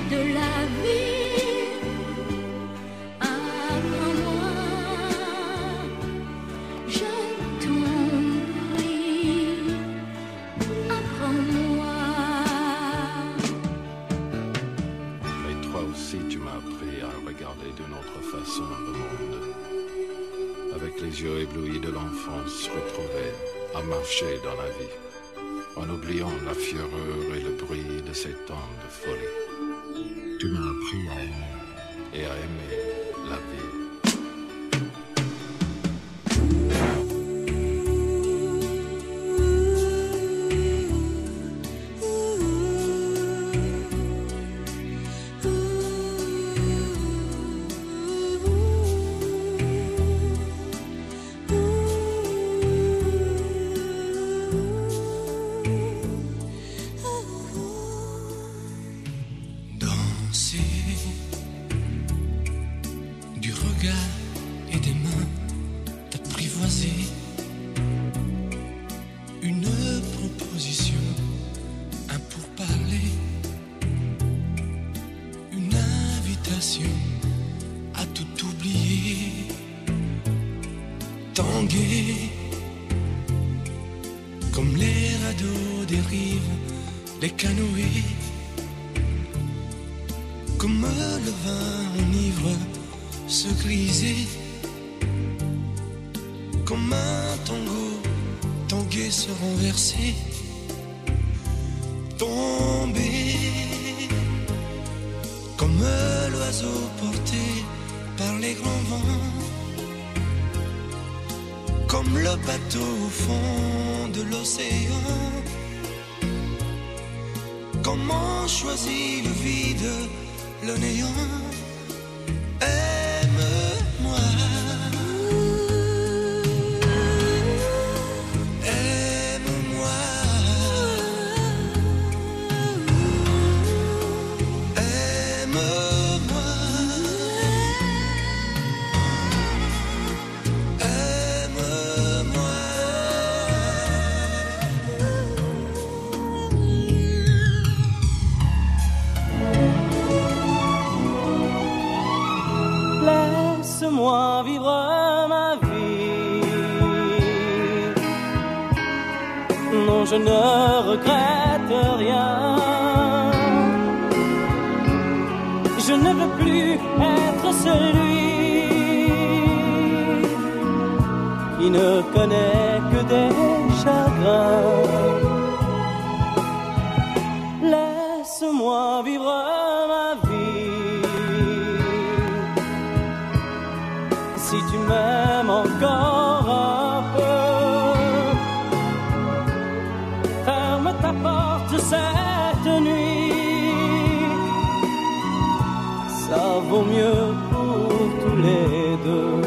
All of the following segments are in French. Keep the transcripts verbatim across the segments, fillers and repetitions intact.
de la vie. Apprends-moi, je t'en prie, apprends-moi. Mais toi aussi tu m'as appris à regarder d'une autre façon le monde, avec les yeux éblouis de l'enfance retrouvée, à marcher dans la vie, en oubliant la fureur et le bruit de ces temps de folie. Tu m'as appris à aimer et à aimer la vie. À tout oublier, tanguer comme les radeaux des rives, les canoës, comme le vin enivre, se griser, comme un tango, tanguer, se renverser, tomber. Comme l'oiseau porté par les grands vents, comme le bateau au fond de l'océan. Comment choisit le vide, le néant? Aime-moi. Laisse-moi vivre ma vie. Non, je ne regrette rien. Je ne veux plus être celui qui ne connaît que des chagrins. Laisse-moi vivre ma vie. Si tu m'aimes encore un peu, ferme ta porte cette nuit. Ça vaut mieux pour tous les deux.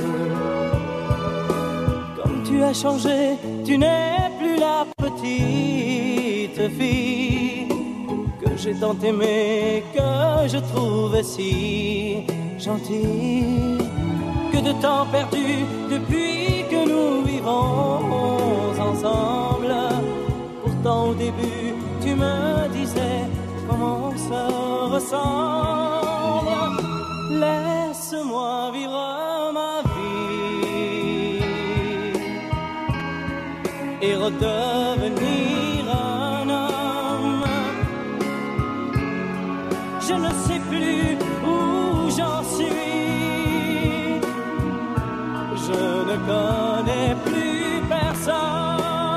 Comme tu as changé, tu n'es plus la petite fille que j'ai tant aimée, que je trouvais si gentille. Que de temps perdu depuis que nous vivons ensemble. Pourtant au début tu me disais comment on se ressemble. Laisse-moi vivre ma vie et redevenir un homme. Je ne sais plus où j'en suis. Je ne connais plus personne.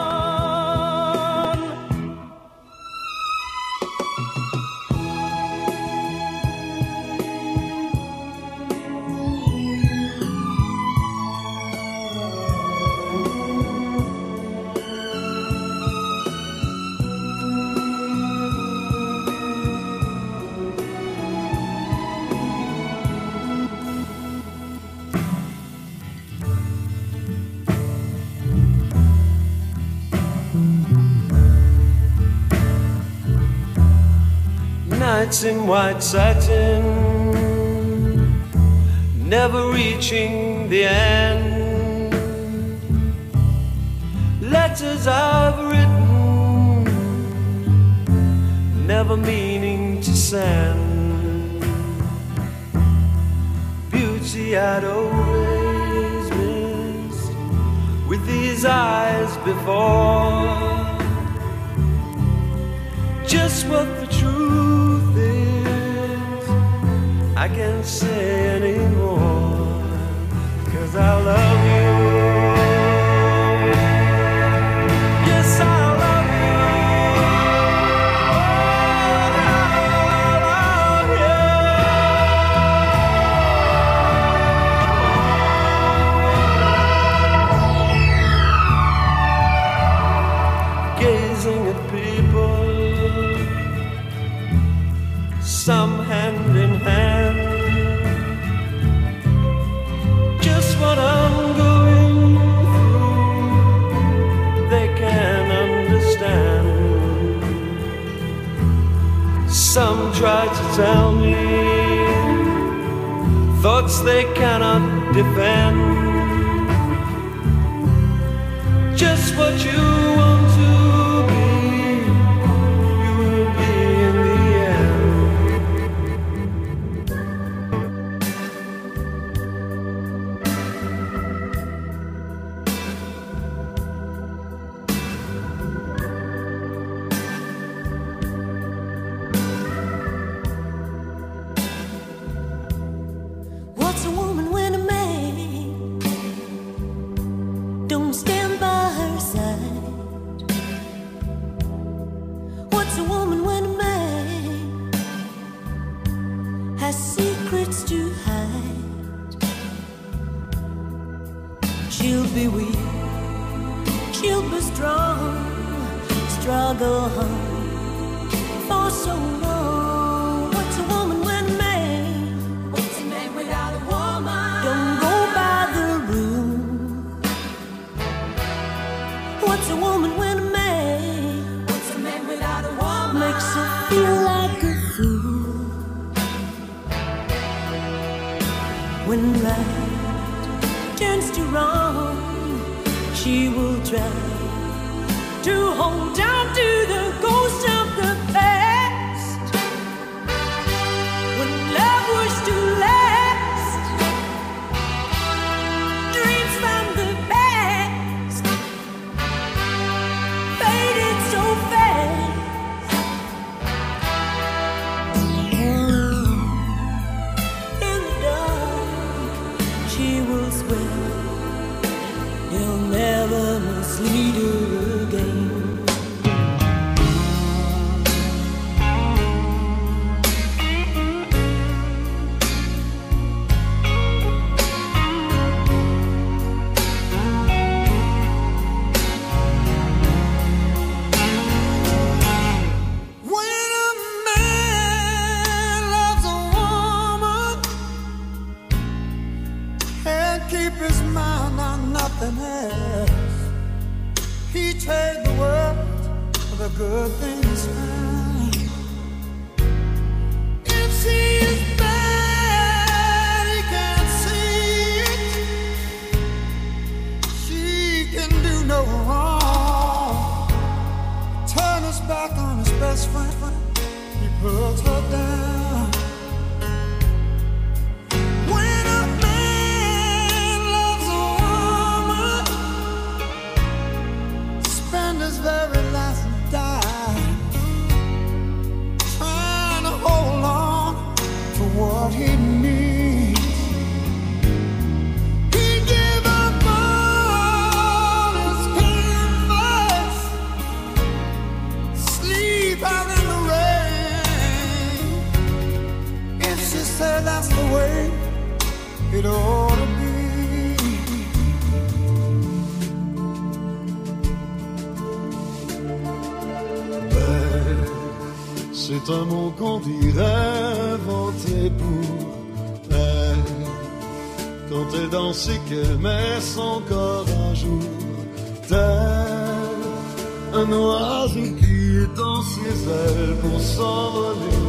Nights in white satin, never reaching the end. Letters I've written, never meaning to send. beauty I'd always missed with these eyes before. Just what the truth is, I can't say anymore, 'cause I love you. Some hand in hand, just what I'm going through, they can understand. Some try to tell me thoughts they cannot defend. Just what you want to be, you will be in the end. What's a woman when a man don't stand by her side? What's a woman when a man has secrets to hide? She'll be weak, she'll be strong, struggle hard for so long. What's a woman when a man without a woman don't go by the rule? What's a woman when a man What's a man without a woman makes her feel like a fool? When right turns to wrong, she will try to hold on to the ghost of the past. When love was to last, dreams from the past faded so fast. In the dark, she will swear he'll never mislead her again. When a man loves a woman, can't keep his mind on nothing else. He trade the world for the good things found. If she is bad, he can't see it. She can do no wrong. Turn his back on his best friend, he puts her down. When a man loves a woman, spend his very last dime trying to hold on to what he needs. He gave up all his canvas, sleep out in the rain. If she said that's the way it ought to be. Belle, c'est un mot qu'on dirait inventé pour elle. Quand elle danse et qu'elle met son corps à jour, tel un oiseau qui étend ses ailes pour s'envoler.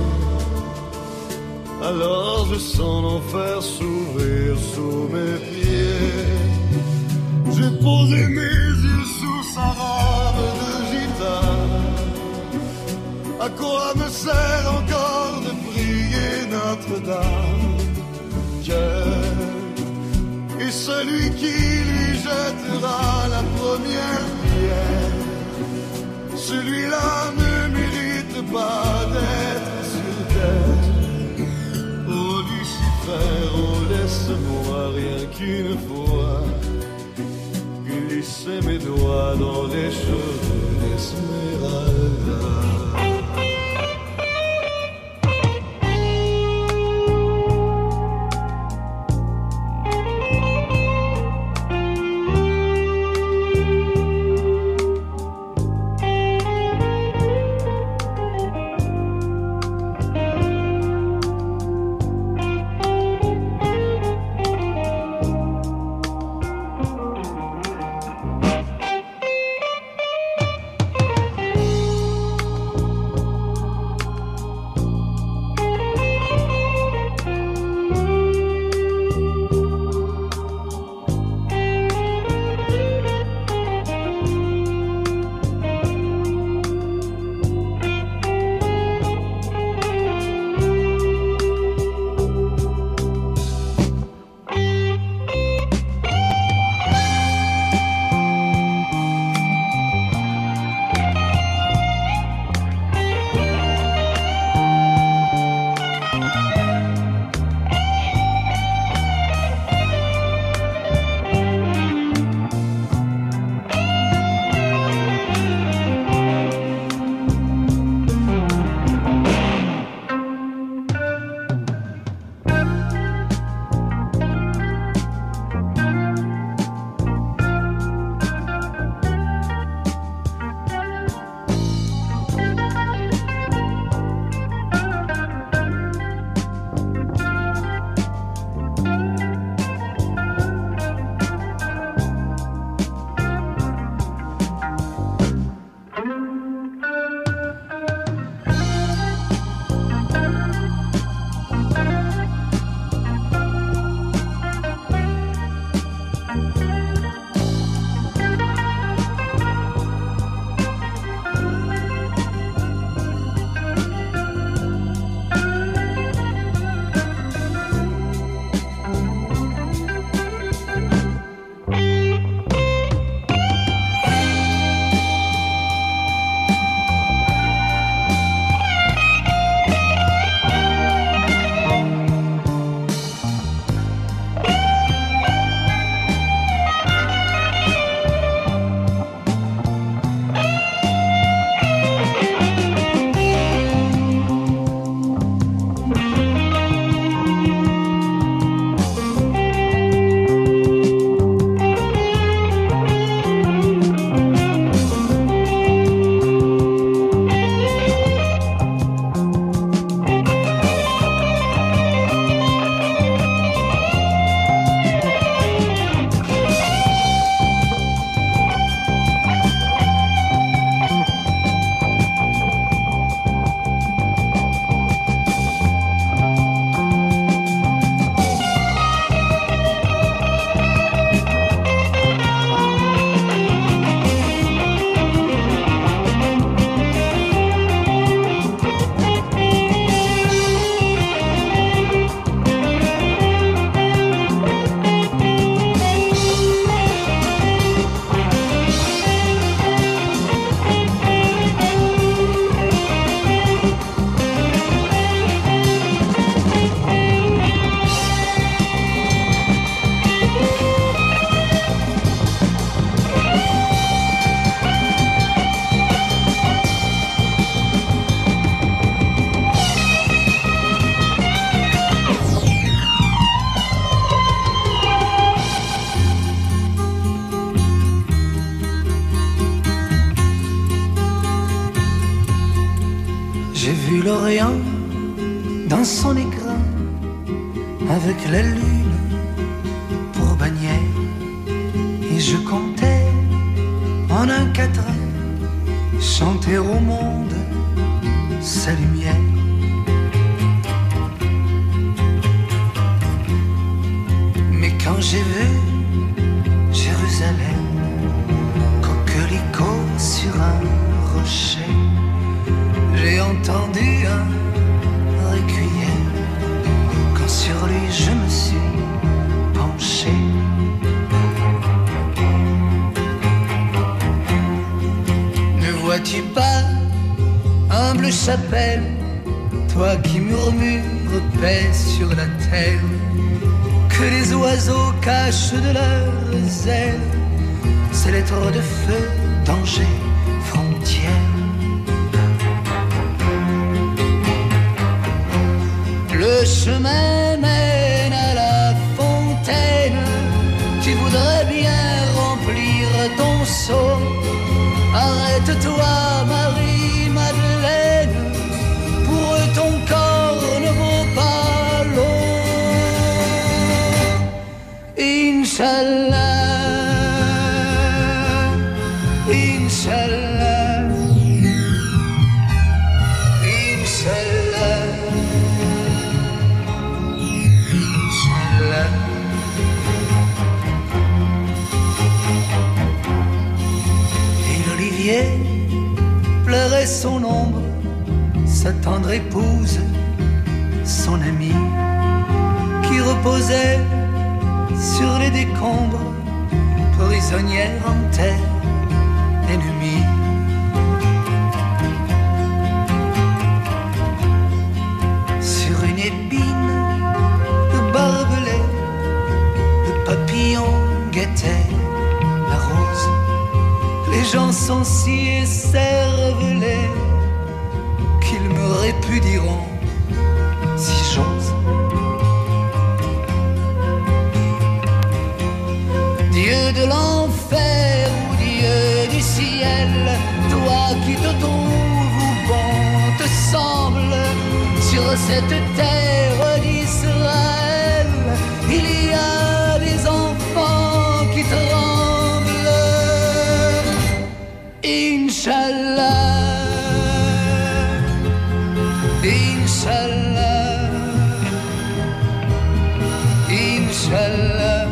Alors je sens l'enfer s'ouvrir sous mes pieds. J'ai posé mes yeux sous sa robe de gitane. À quoi me sert encore de prier Notre-Dame? Quelle celui qui lui jettera la première pierre. Celui-là ne mérite pas d'être sur terre. Oh Lucifer, oh laisse-moi rien qu'une fois glisser mes doigts dans les cheveux d'Esmeralda. l'Orient dans son écran, avec la lune pour bannière. Et je comptais en un quatrain chanter au monde sa lumière. Mais quand j'ai vu Jérusalem, coquelicot sur un rocher, j'ai entendu un requiem. Quand sur lui je me suis penché, Toi tu bats, humble chapelle, toi qui murmures paix sur la terre, que les oiseaux cachent de leurs ailes ces lettres de feu, danger, frontière. Le chemin mène à la fontaine, tu voudrais bien remplir ton seau. Arrête-toi, Marie-Madeleine, pour ton corps ne vaut pas l'eau. Inch'Allah, Inch'Allah, Inch'Allah, Inch'Allah. Et l'olivier pleurait son ombre, sa tendre épouse, son amie, qui reposait sur les décombres, prisonnière en terre ennemie. Sur une épine de barbelé, le papillon guettait la rose. Les gens sont si écervelés qu'ils me répudieront si j'ose. Dieu de l'enfer ou Dieu du ciel, toi qui te trouves où bon te semble, sur cette terre d'Israël, il y a des enfants qui tremblent. Inch'Allah, Inch'Allah, Inch'Allah.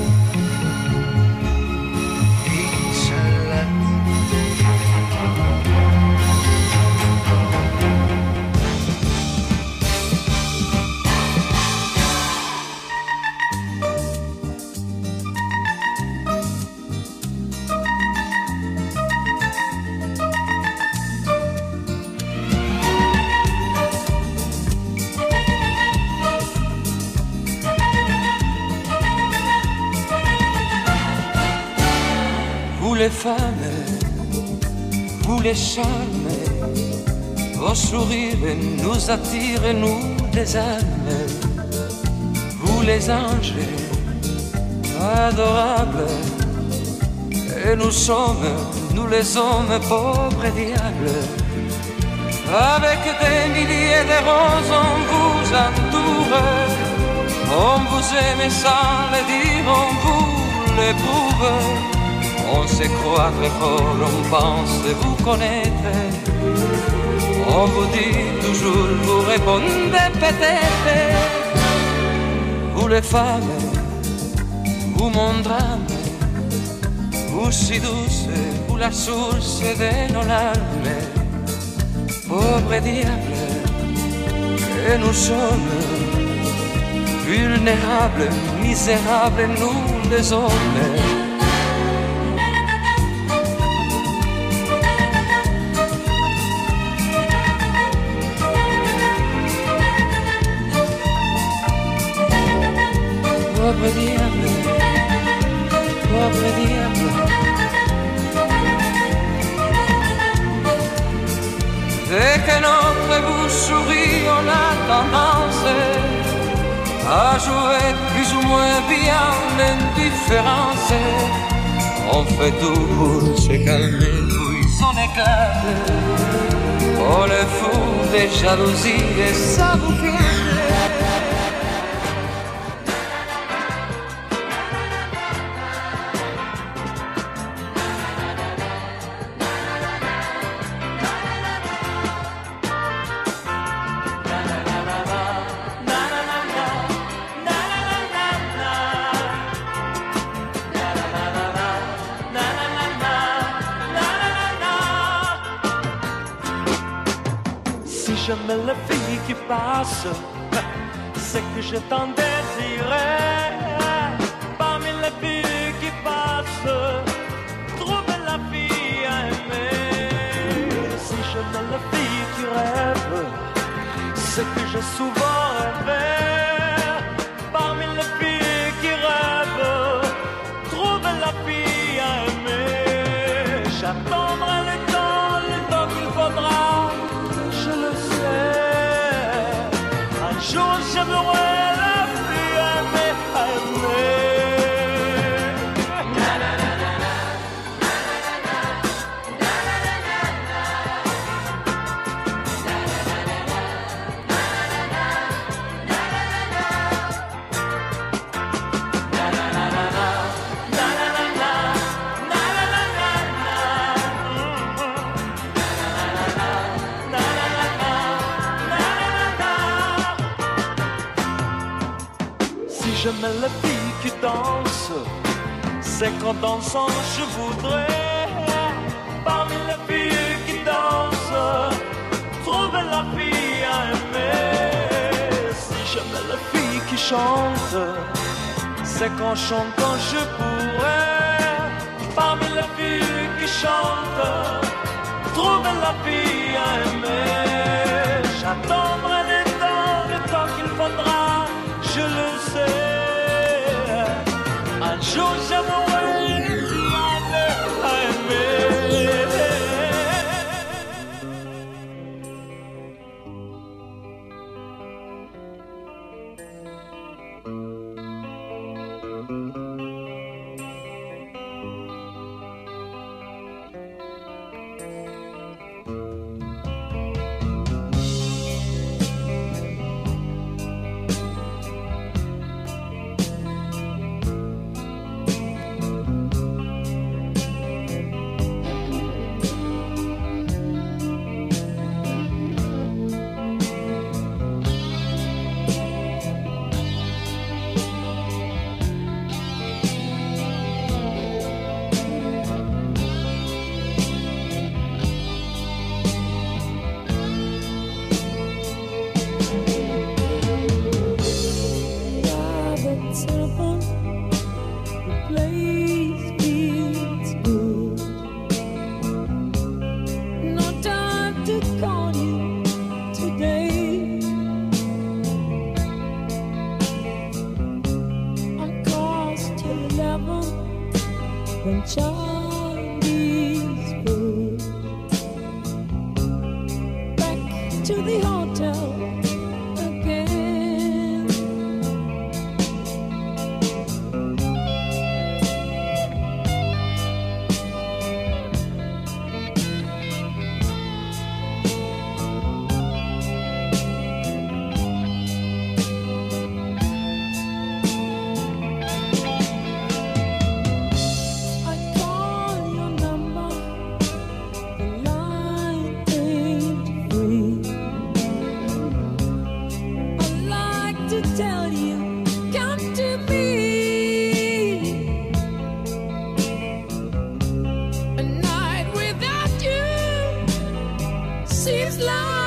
Vous les femmes, vous les charmes, vos sourires nous attirent, nous les âmes. Vous les anges, adorables, et nous sommes, nous les hommes, pauvres diables. Avec des milliers de roses on vous entoure, on vous aime sans le dire, on vous l'éprouve. On se croit très fort, on pense vous connaître. On vous dit toujours, vous répondez peut-être. Vous les femmes, vous mon drame, vous si douce, vous la source de nos larmes. Pauvres diables, et nous sommes vulnérables, misérables, nous les hommes. Pauvre diable, pauvre diable. Dès que notre vous sourit, on a tendance à jouer plus ou moins bien l'indifférence. On fait tout pour se calmer, puis on éclate. Oh le fou des jalousies, et ça vous fait. Jamais la fille qui passe, c'est que je t'en désirais. Parmi les filles qui passent, trouve la fille à aimer. ce que j'ai souvent rêvé. Parmi les filles qui rêvent, trouver la fille à aimer. J'attendrai le temps, le temps qu'il faudra, je le sais. Un jour j'aimerai la fille aimée, aimée. J'aime les filles qui dansent, c'est qu'en dansant je voudrais, parmi les filles qui dansent, trouver la fille à aimer. Si j'aime les filles qui chantent, c'est qu'en chantant je pourrais, parmi les filles qui chantent, trouver la fille à aimer. J'attendrai le temps, le temps qu'il faudra, je le sais. Un jour j'aimerai à aimer. Seems like